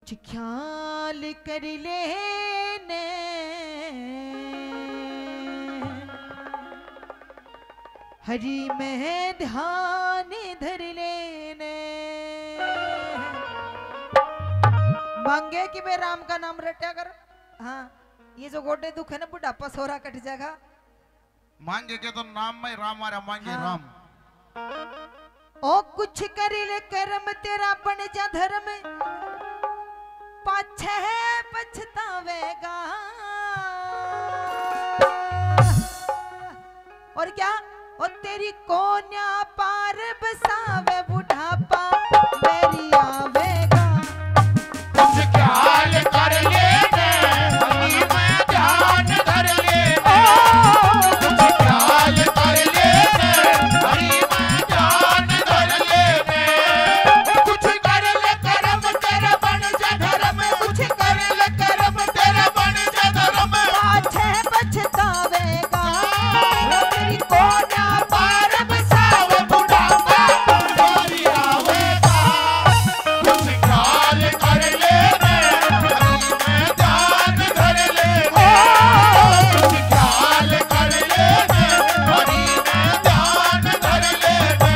कुछ ख्याल कर लेने हरि में ध्यान धर लेने। मांगे कि मैं राम का नाम रटा कर। हाँ, ये जो गोडे दुख है ना बुढ़ापा सोरा कट जाएगा। मांगे के तो नाम में राम आरा मांगे। हाँ। राम ओ कुछ कर ले कर्म तेरा बन जा धर्म पाछे पछतावेगा। और क्या और तेरी कोन्या पार बसावे बुढ़ापा मेरी आवेगा। कुछ ख्याल कर लेने हरि में ध्यान धर लेने। कुछ ख्याल कर लेने हरि में ध्यान धर लेने। कुछ कर ले कर्म तेरा बन जा धर्म। कुछ कर ले कर्म तेरा बन जा धर्म पाछे पछतावेगा। तेरी कोन्या पार बसावे बुढ़ापा मेरी आवेगा। कुछ ख्याल कर लेने हरि में ध्यान धर लेने। कुछ ख्याल कर लेने हरि में ध्यान धर लेने।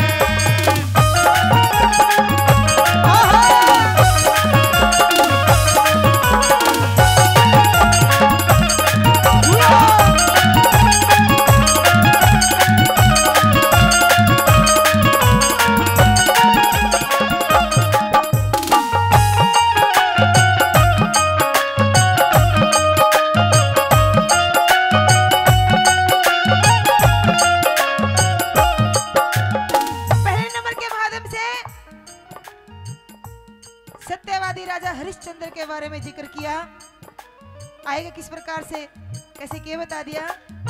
पहले नंबर के माध्यम से सत्यवादी राजा हरिश्चंद्र के बारे में जिक्र किया। आएगा किस प्रकार से कैसे किए बता दिया।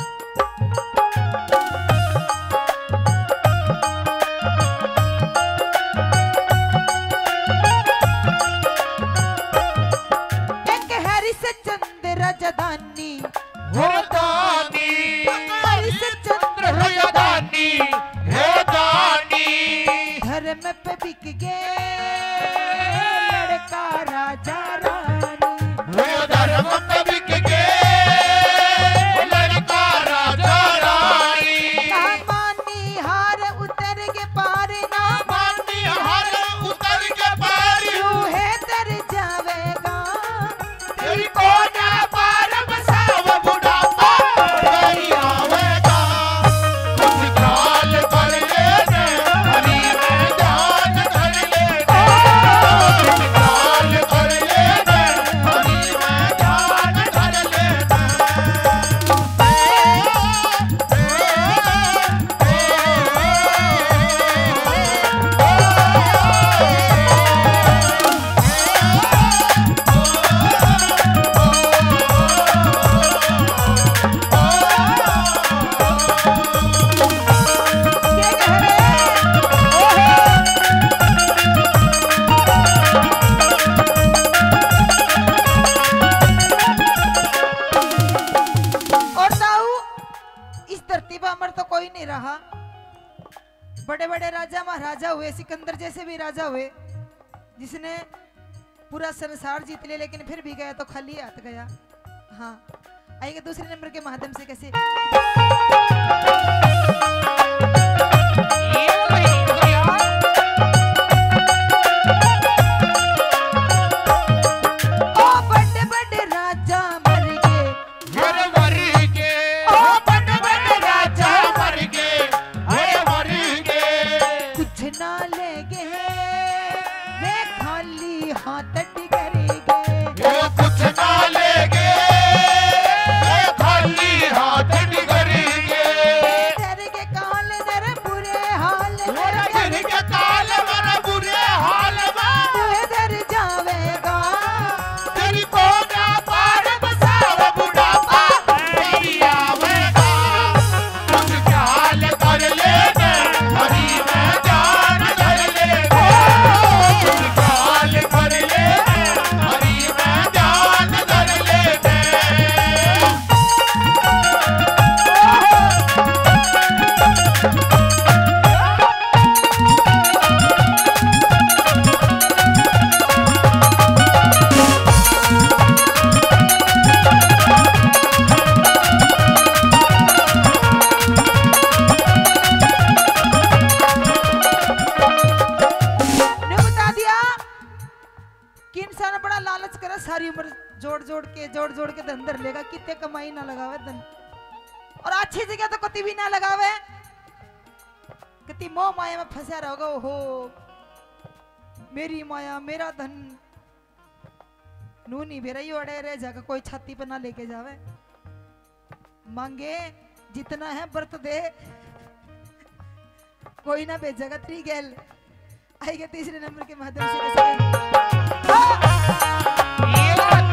एक हरिश्चंद्र राजधानी हो दानी हरिश्चंद्र हो दानी हो दानी। धर्म पे बिक गए लड़का राजा रानी। वो धर्म पे बिक गए लड़का राजा रानी। ना मानी हार उतर के पार ना मानी हर उतर के पारी रूहे तर जावेगा। तेरी कोना पार बसाव बुढ़ापा मेरी आवेगा। कुछ ख्याल कर लेने हरि में ध्यान धर लेने। कुछ ख्याल कर लेने हरि में ध्यान धर लेने। ये कह रहे और ताऊ इस धरती पर अमर तो कोई नहीं रहा। बड़े बड़े राजा महाराजा हुए, सिकंदर जैसे भी राजा हुए जिसने पूरा संसार जीत लिया, लेकिन फिर भी गया तो खाली हाथ गया। हाँ, आइए दूसरे नंबर के माध्यम से कैसे ओ बड़े बड़े राजा मर गए। हर मर के ओ बड़े बड़े राजा मर गए। हर मर गए कुछ ना ले गए वे खाली हाथ डिगर गए। वो कुछ ना ले गए वो खाली हाथ निगर गए। तेरे के काल नर बुरे हाल मेरा घर के काल मेरा बुरे हाल में तू इधर जावेगा। तेरी कोना पार बसाव बुढ़ापा मेरी आवेगा। कुछ ख्याल कर लेने हरि में ध्यान धर लेने। कुछ ख्याल कर लेने कि इंसान बड़ा लालच करे, सारी उम्र जोड़ जोड़ के धन धर लेगा, कितने कमाई ना लगावे धन, और अच्छी जगह तो कति भी ना लगावे, कति मोह माया में फंसा रहोगा। हो मेरी माया मेरा धन नू नहीं बेरा, अड़े रह जाकर कोई छाती पर ना लेके जावे। मांगे जितना है बरत दे, कोई ना भेजेगा। त्री गैल आएगा तीसरे नंबर के माध्यम से। ये बात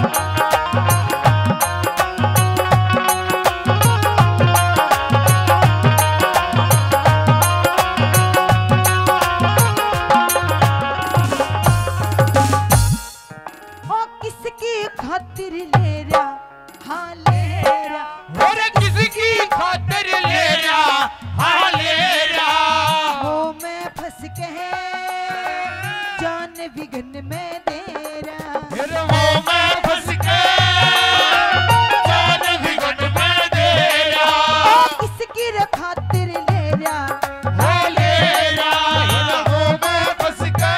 ओ किसकी खातिर ले रहा, हाँ ले रहा, और किसकी खातिर ले रहा, हाँ ले रहा। वो मैं फंस के जान विघन में दे रहा, फिर वो मैं फंस के जान विघट में दे रहा। किसकी खातिर ले रहा, हाँ ले रहा। वो मैं फंस के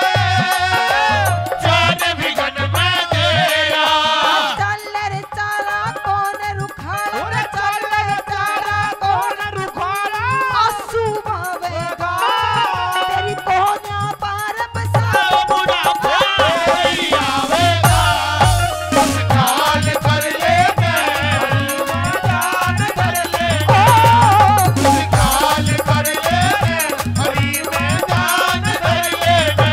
जान विघट में दे रहा। चल चारा कौन रुखाड़ा, चल चारा कौन रुखाड़ा। आंसू बहेगा तेरी कोना पार बसा। बुढ़ापा ही आवेगा, बस काल कर लेंगे, जान कर लेंगे। बस काल कर लेंगे, हरी में जान कर लेंगे।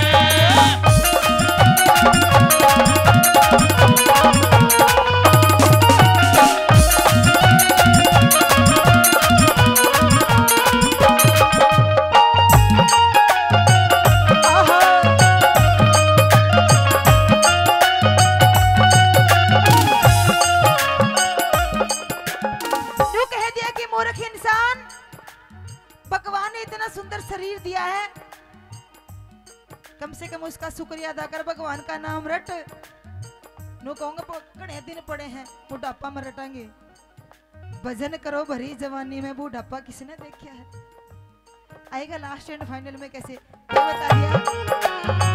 यूं कह दिया कि मूर्ख इंसान, भगवान ने इतना सुंदर शरीर दिया है, कम से कम उसका शुक्रिया अदा कर, भगवान का नाम रट। नो कहूंगा घने दिन पड़े हैं, बुढ़ापा में रटांगे। भजन करो भरी जवानी में, बुढ़ापा किसने देखा है। आएगा लास्ट एंड फाइनल में कैसे, ये बता दिया।